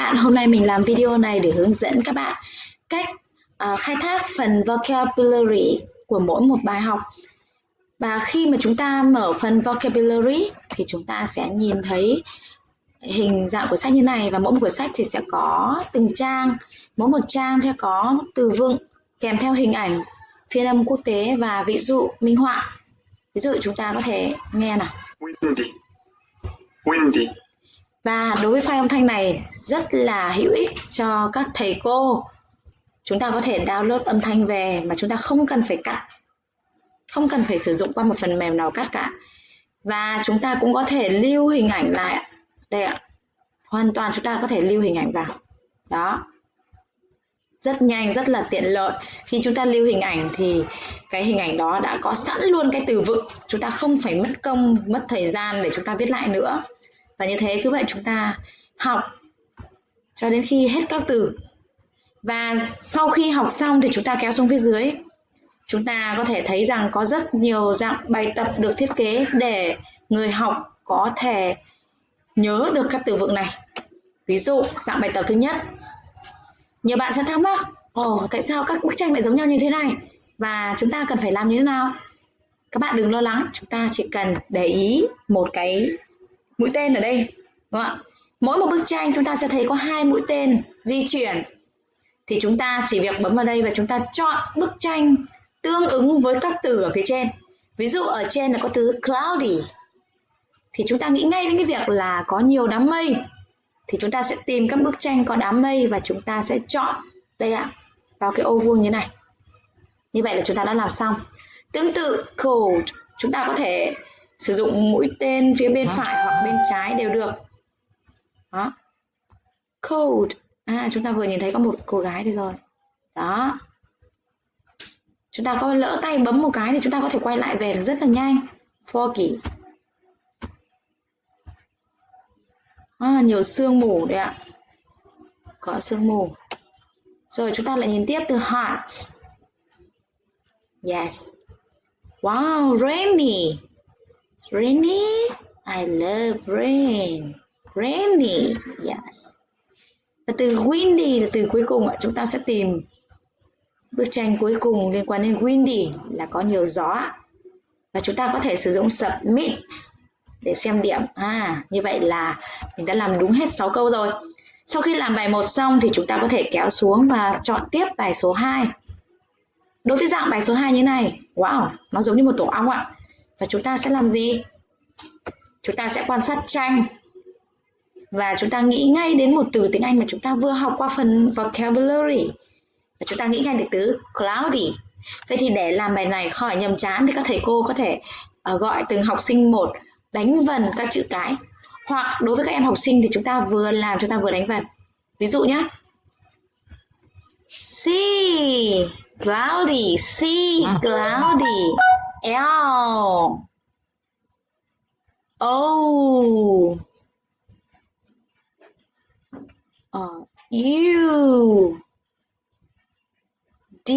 bạn, hôm nay mình làm video này để hướng dẫn các bạn cách khai thác phần vocabulary của mỗi một bài học. Và khi mà chúng ta mở phần vocabulary thì chúng ta sẽ nhìn thấy hình dạng của sách như này, và mỗi một cuốn sách thì sẽ có từng trang, mỗi một trang sẽ có từ vựng kèm theo hình ảnh, phiên âm quốc tế và ví dụ minh họa. Ví dụ chúng ta có thể nghe nào. Windy, windy. Và đối với file âm thanh này rất là hữu ích cho các thầy cô. Chúng ta có thể download âm thanh về mà chúng ta không cần phải cắt, không cần phải sử dụng qua một phần mềm nào cắt cả. Và chúng ta cũng có thể lưu hình ảnh lại. Đây ạ, hoàn toàn chúng ta có thể lưu hình ảnh vào. Đó, rất nhanh, rất là tiện lợi. Khi chúng ta lưu hình ảnh thì cái hình ảnh đó đã có sẵn luôn cái từ vựng. Chúng ta không phải mất công, mất thời gian để chúng ta viết lại nữa. Và như thế cứ vậy chúng ta học cho đến khi hết các từ. Và sau khi học xong thì chúng ta kéo xuống phía dưới. Chúng ta có thể thấy rằng có rất nhiều dạng bài tập được thiết kế để người học có thể nhớ được các từ vựng này. Ví dụ dạng bài tập thứ nhất, nhiều bạn sẽ thắc mắc, tại sao các bức tranh lại giống nhau như thế này và chúng ta cần phải làm như thế nào? Các bạn đừng lo lắng, chúng ta chỉ cần để ý một cái mũi tên ở đây, đúng không ạ? Mỗi một bức tranh chúng ta sẽ thấy có 2 mũi tên di chuyển. Thì chúng ta chỉ việc bấm vào đây và chúng ta chọn bức tranh tương ứng với các từ ở phía trên. Ví dụ ở trên là có từ cloudy, thì chúng ta nghĩ ngay đến cái việc là có nhiều đám mây. Thì chúng ta sẽ tìm các bức tranh có đám mây và chúng ta sẽ chọn đây ạ, vào cái ô vuông như này. Như vậy là chúng ta đã làm xong. Tương tự cold, chúng ta có thể sử dụng mũi tên phía bên phải hoặc bên trái đều được. Đó, cold. Chúng ta vừa nhìn thấy có một cô gái đây rồi. Đó, chúng ta có lỡ tay bấm một cái thì chúng ta có thể quay lại về rất là nhanh. Foggy, nhiều sương mù đấy ạ, có sương mù. Rồi chúng ta lại nhìn tiếp từ hot. Yes. Wow, rainy. Rainy, I love rain. Rainy, yes. Và từ windy là từ cuối cùng, chúng ta sẽ tìm bức tranh cuối cùng liên quan đến windy là có nhiều gió. Và chúng ta có thể sử dụng submit để xem điểm. Như vậy là mình đã làm đúng hết 6 câu rồi. Sau khi làm bài 1 xong thì chúng ta có thể kéo xuống và chọn tiếp bài số 2. Đối với dạng bài số 2 như này, wow, nó giống như một tổ ong ạ. Và chúng ta sẽ làm gì? Chúng ta sẽ quan sát tranh và chúng ta nghĩ ngay đến một từ tiếng Anh mà chúng ta vừa học qua phần vocabulary. Và chúng ta nghĩ ngay được từ cloudy. Vậy thì để làm bài này khỏi nhầm chán thì các thầy cô có thể gọi từng học sinh một đánh vần các chữ cái. Hoặc đối với các em học sinh thì chúng ta vừa làm chúng ta vừa đánh vần. Ví dụ nhé. C, cloudy, C, cloudy. L, O, U, D,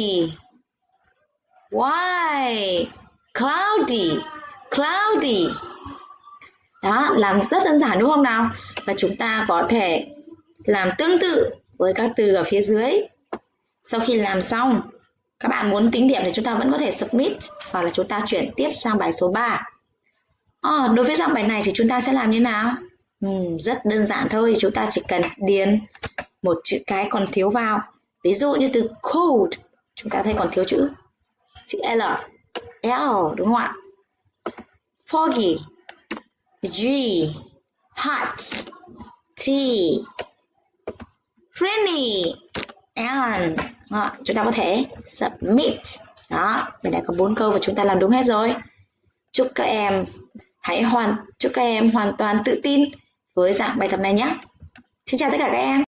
Y, cloudy, cloudy. Đó, làm rất đơn giản đúng không nào? Và chúng ta có thể làm tương tự với các từ ở phía dưới. Sau khi làm xong, các bạn muốn tính điểm thì chúng ta vẫn có thể submit hoặc là chúng ta chuyển tiếp sang bài số 3. Đối với dạng bài này thì chúng ta sẽ làm như nào? Rất đơn giản thôi, chúng ta chỉ cần điền một chữ cái còn thiếu vào. Ví dụ như từ cold, chúng ta thấy còn thiếu chữ L, đúng không ạ? Foggy, G, hot, T, rainy, N. Chúng ta có thể submit. Đó, mình đã có 4 câu và chúng ta làm đúng hết rồi. Chúc các em hoàn toàn tự tin với dạng bài tập này nhé. Xin chào tất cả các em.